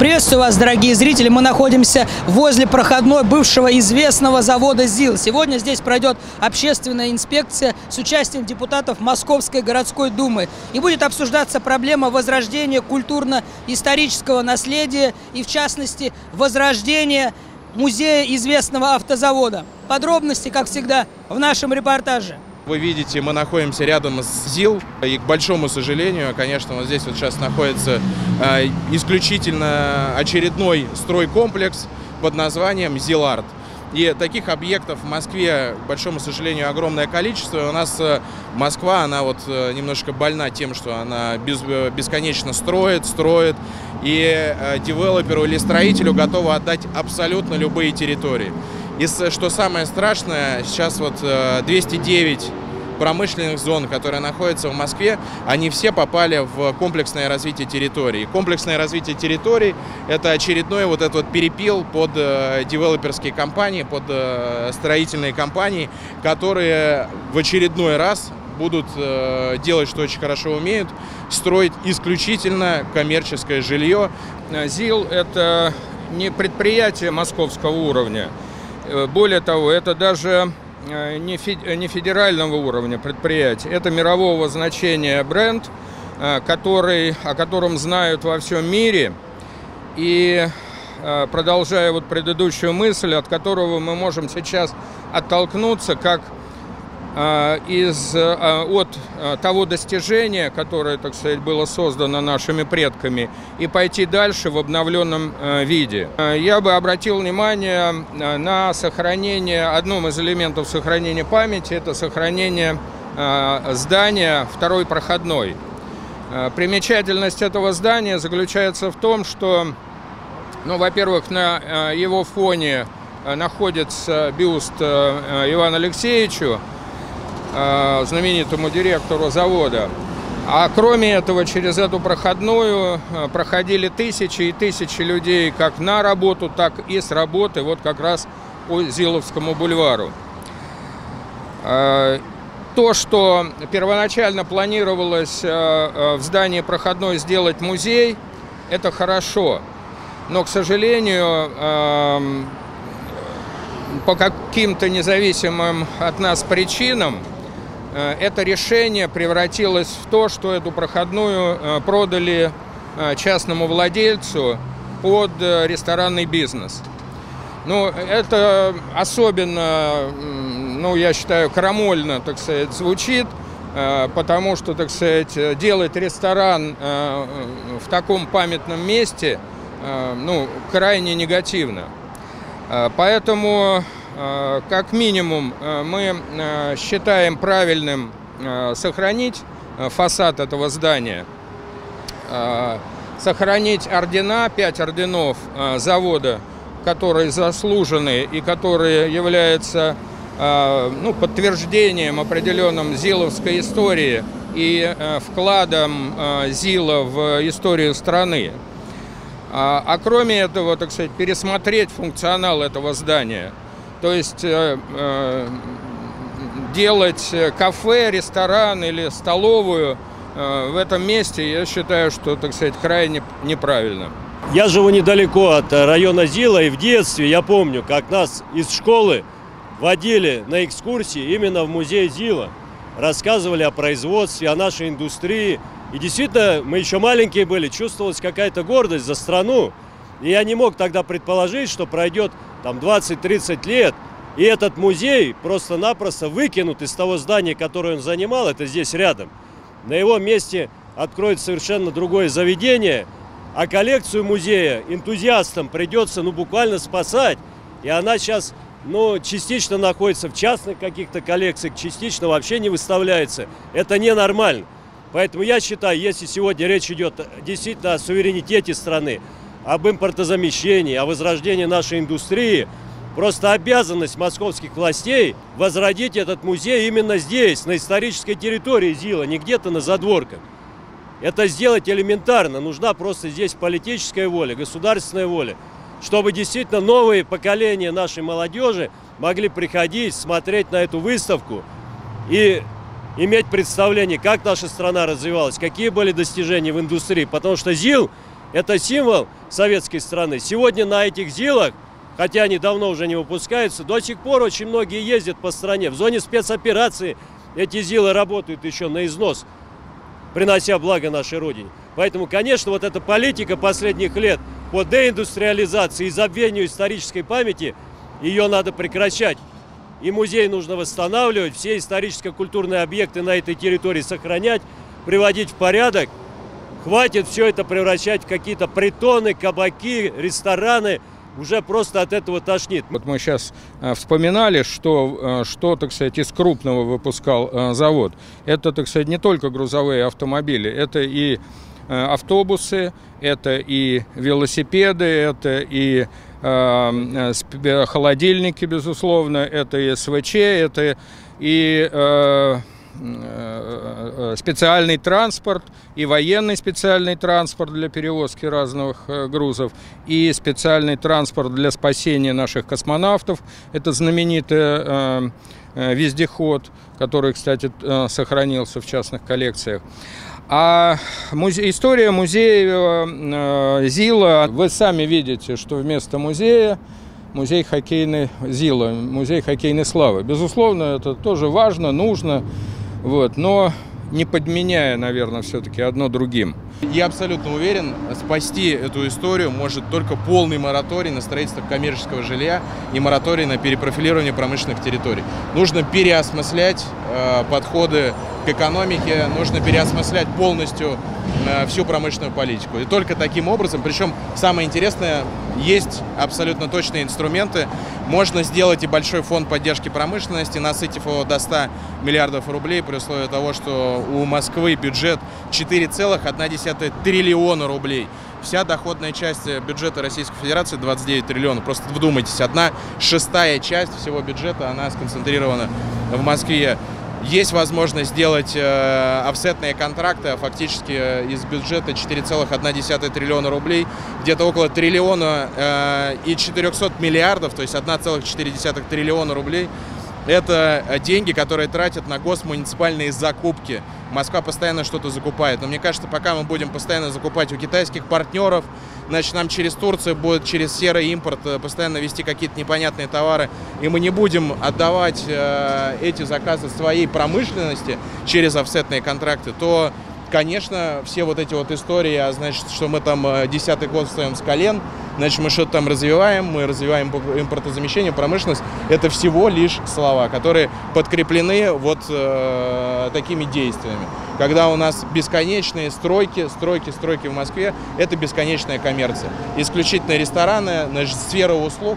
Приветствую вас, дорогие зрители. Мы находимся возле проходной бывшего известного завода ЗИЛ. Сегодня здесь пройдет общественная инспекция с участием депутатов Московской городской думы. И будет обсуждаться проблема возрождения культурно-исторического наследия и, в частности, возрождения музея известного автозавода. Подробности, как всегда, в нашем репортаже. Вы видите, мы находимся рядом с ЗИЛ, и, к большому сожалению, конечно, вот здесь вот сейчас находится исключительно очередной стройкомплекс под названием ЗИЛ-Арт. И таких объектов в Москве, к большому сожалению, огромное количество. И у нас Москва, она вот немножко больна тем, что она бесконечно строит, и девелоперу или строителю готова отдать абсолютно любые территории. И что самое страшное, сейчас вот 209 промышленных зон, которые находятся в Москве, они все попали в комплексное развитие территорий. Комплексное развитие территорий – это очередной вот этот вот перепил под девелоперские компании, под строительные компании, которые в очередной раз будут делать, что очень хорошо умеют, строить исключительно коммерческое жилье. ЗИЛ – это не предприятие московского уровня. Более того, это даже не федерального уровня предприятие. Это мирового значения бренд, о котором знают во всем мире. И продолжая вот предыдущую мысль, от которого мы можем сейчас оттолкнуться, как от того достижения, которое, так сказать, было создано нашими предками, и пойти дальше в обновленном виде. Я бы обратил внимание на сохранение, одном из элементов сохранения памяти, это сохранение здания второй проходной. Примечательность этого здания заключается в том, что, ну, во-первых, на его фоне находится бюст Ивану Алексеевичу, знаменитому директору завода. А кроме этого, через эту проходную проходили тысячи и тысячи людей как на работу, так и с работы, вот как раз по Зиловскому бульвару. То, что первоначально планировалось в здании проходной сделать музей, это хорошо. Но, к сожалению, по каким-то независимым от нас причинам, это решение превратилось в то, что эту проходную продали частному владельцу под ресторанный бизнес. Ну, это особенно, ну, я считаю, крамольно, так сказать, звучит, потому что, так сказать, делать ресторан в таком памятном месте, ну, крайне негативно. Поэтому, как минимум, мы считаем правильным сохранить фасад этого здания, сохранить ордена, 5 орденов завода, которые заслужены и которые являются, ну, подтверждением определенным зиловской истории и вкладом ЗИЛа в историю страны. А кроме этого, так сказать, пересмотреть функционал этого здания. То есть делать кафе, ресторан или столовую в этом месте, я считаю, что, так сказать, крайне неправильно. Я живу недалеко от района ЗИЛа, и в детстве я помню, как нас из школы водили на экскурсии именно в музей ЗИЛа. Рассказывали о производстве, о нашей индустрии. И действительно, мы еще маленькие были, чувствовалась какая-то гордость за страну. И я не мог тогда предположить, что пройдет там 20-30 лет, и этот музей просто-напросто выкинут из того здания, которое он занимал, это здесь рядом. На его месте откроют совершенно другое заведение, а коллекцию музея энтузиастам придется, ну, буквально спасать. И она сейчас, ну, частично находится в частных каких-то коллекциях, частично вообще не выставляется. Это ненормально. Поэтому я считаю, если сегодня речь идет действительно о суверенитете страны, об импортозамещении, о возрождении нашей индустрии, просто обязанность московских властей возродить этот музей именно здесь, на исторической территории ЗИЛа, не где-то на задворках. Это сделать элементарно. Нужна просто здесь политическая воля, государственная воля, чтобы действительно новые поколения нашей молодежи могли приходить, смотреть на эту выставку и иметь представление, как наша страна развивалась, какие были достижения в индустрии. Потому что ЗИЛ Это символ советской страны. Сегодня на этих ЗИЛах, хотя они давно уже не выпускаются, до сих пор очень многие ездят по стране. В зоне спецоперации эти ЗИЛы работают еще на износ, принося благо нашей Родине. Поэтому, конечно, вот эта политика последних лет по деиндустриализации и забвению исторической памяти, ее надо прекращать. И музей нужно восстанавливать, все историческо-культурные объекты на этой территории сохранять, приводить в порядок. Хватит все это превращать в какие-то притоны, кабаки, рестораны. Уже просто от этого тошнит. Вот мы сейчас вспоминали, что, так сказать, из крупного выпускал завод. Это, так сказать, не только грузовые автомобили, это и автобусы, это и велосипеды, это и холодильники, безусловно, это и СВЧ, это и специальный транспорт, и военный специальный транспорт для перевозки разных грузов, и специальный транспорт для спасения наших космонавтов. Это знаменитый вездеход, который, кстати, сохранился в частных коллекциях. А история музея ЗИЛа, вы сами видите, что вместо музея музей хоккейной ЗИЛа, музей хоккейной славы. Безусловно, это тоже важно, нужно, вот, но не подменяя, наверное, все-таки одно другим. Я абсолютно уверен, спасти эту историю может только полный мораторий на строительство коммерческого жилья и мораторий на перепрофилирование промышленных территорий. Нужно переосмыслять подходы к экономике, нужно переосмыслять полностью всю промышленную политику. И только таким образом, причем самое интересное, есть абсолютно точные инструменты. Можно сделать и большой фонд поддержки промышленности, насытив его до 100 миллиардов рублей, при условии того, что у Москвы бюджет 4,1 триллиона рублей. Вся доходная часть бюджета Российской Федерации 29 триллионов. Просто вдумайтесь, 1/6 часть всего бюджета, она сконцентрирована в Москве. Есть возможность сделать офсетные контракты, а фактически из бюджета 4,1 триллиона рублей, где-то около триллиона и 400 миллиардов, то есть 1,4 триллиона рублей. Это деньги, которые тратят на госмуниципальные закупки. Москва постоянно что-то закупает. Но мне кажется, пока мы будем постоянно закупать у китайских партнеров, значит, нам через Турцию будет, через серый импорт постоянно везти какие-то непонятные товары, и мы не будем отдавать эти заказы своей промышленности через офсетные контракты, то, конечно, все вот эти вот истории, значит, что мы там 10-й год встаем с колен, значит, мы что-то там развиваем, мы развиваем импортозамещение, промышленность, это всего лишь слова, которые подкреплены вот такими действиями. Когда у нас бесконечные стройки в Москве, это бесконечная коммерция. Исключительно рестораны, значит, сфера услуг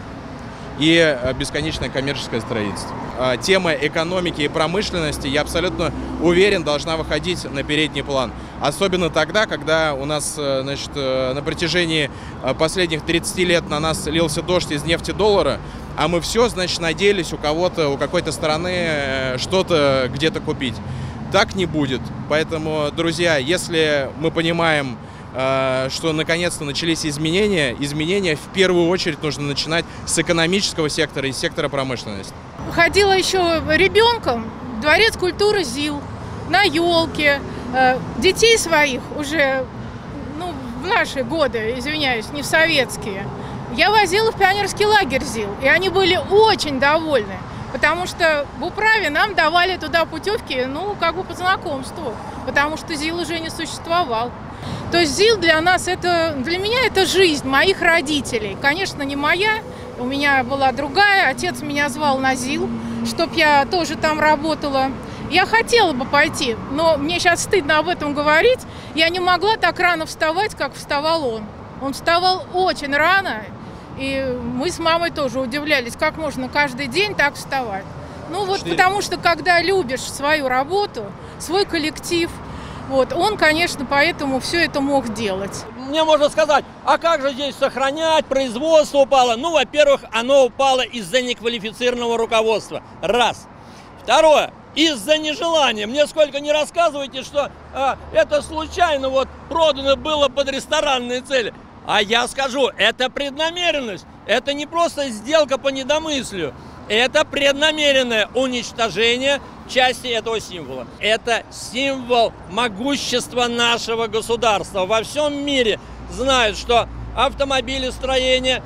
и бесконечное коммерческое строительство. Тема экономики и промышленности, я абсолютно уверен, должна выходить на передний план. Особенно тогда, когда у нас, значит, на протяжении последних 30 лет на нас лился дождь из нефтедоллара, а мы все, значит, надеялись у кого-то, у какой-то стороны что-то где-то купить. Так не будет. Поэтому, друзья, если мы понимаем, что наконец-то начались изменения в первую очередь нужно начинать с экономического сектора и сектора промышленности. Ходила еще ребенком в Дворец культуры ЗИЛ, на елке. Детей своих уже, ну, в наши годы, извиняюсь, не в советские, я возила в пионерский лагерь ЗИЛ, и они были очень довольны. Потому что в управе нам давали туда путевки, ну, как бы по знакомству, потому что ЗИЛ уже не существовал. То есть ЗИЛ для нас, для меня это жизнь моих родителей. Конечно, не моя, у меня была другая, отец меня звал на ЗИЛ, чтоб я тоже там работала. Я хотела бы пойти, но мне сейчас стыдно об этом говорить, я не могла так рано вставать, как вставал он. Он вставал очень рано. И мы с мамой тоже удивлялись, как можно каждый день так вставать. Ну вот потому что, когда любишь свою работу, свой коллектив, вот, он, конечно, поэтому все это мог делать. Мне можно сказать, а как же здесь сохранять, производство упало? Ну, во-первых, оно упало из-за неквалифицированного руководства. Раз. Второе. Из-за нежелания. Мне сколько не рассказывайте, что это случайно вот продано было под ресторанные цели. А я скажу, это преднамеренность, это не просто сделка по недомыслию, это преднамеренное уничтожение части этого символа. Это символ могущества нашего государства. Во всем мире знают, что автомобилестроение,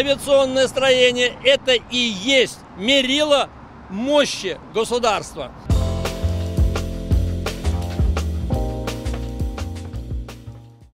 авиационное строение – это и есть мерило мощи государства.